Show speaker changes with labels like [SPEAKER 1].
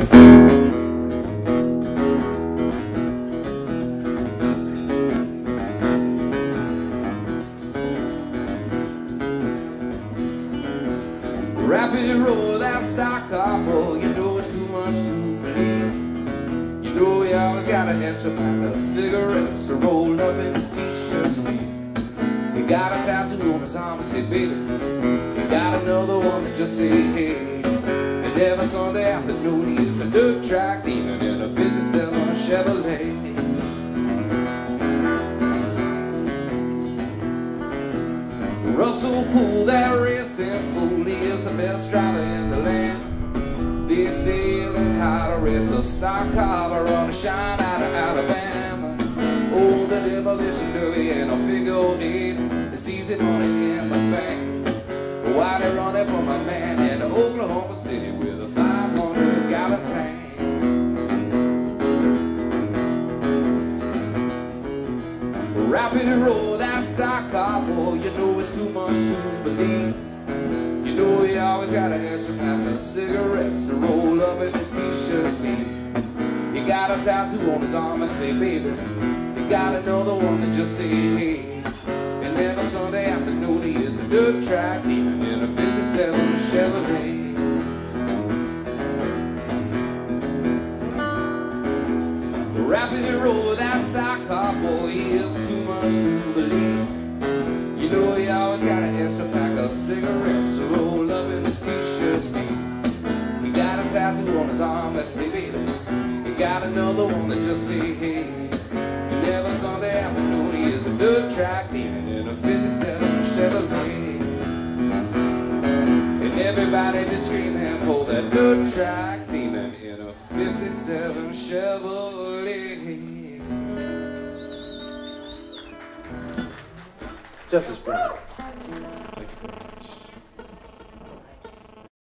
[SPEAKER 1] Rapid road, that stock car, boy, you know it's too much to believe. You know he always got an extra pack of cigarettes rolled up in his t-shirt sleeve. He got a tattoo on his arm and say, baby, he got another one that just say, hey. And every Sunday afternoon he is a dirt track demon in a 57 Chevrolet. Russell Poole, that racing fool, he is the best driver in the land. They say he learned how to race a stock car or run a shine out of Alabama. Oh, the demolition derby and a figure eight, it's easy money in the bank. While they running for my man in Oklahoma City with a 500-gallon tank. Rapid road, that stock car, boy, you know it's too much to believe. You know he always got an extra pack of cigarettes to roll up in his t-shirt sleeve. He got a tattoo on his arm and say, baby, he got another one that just say, hey. And then a Sunday afternoon he is a dirt track demon in a 57 Chevrolet. Rapid road, that stock car, boy, he is too much to believe. You know he always got an extra pack of cigarettes to roll up in his t-shirt sleeve. He got a tattoo on his arm that say, baby, he got another one that just say, hey. And every Sunday afternoon he is a dirt track demon in a 57 Chevrolet. And everybody just screaming for that dirt track demon in a 57 Chevrolet.
[SPEAKER 2] Justice Brown.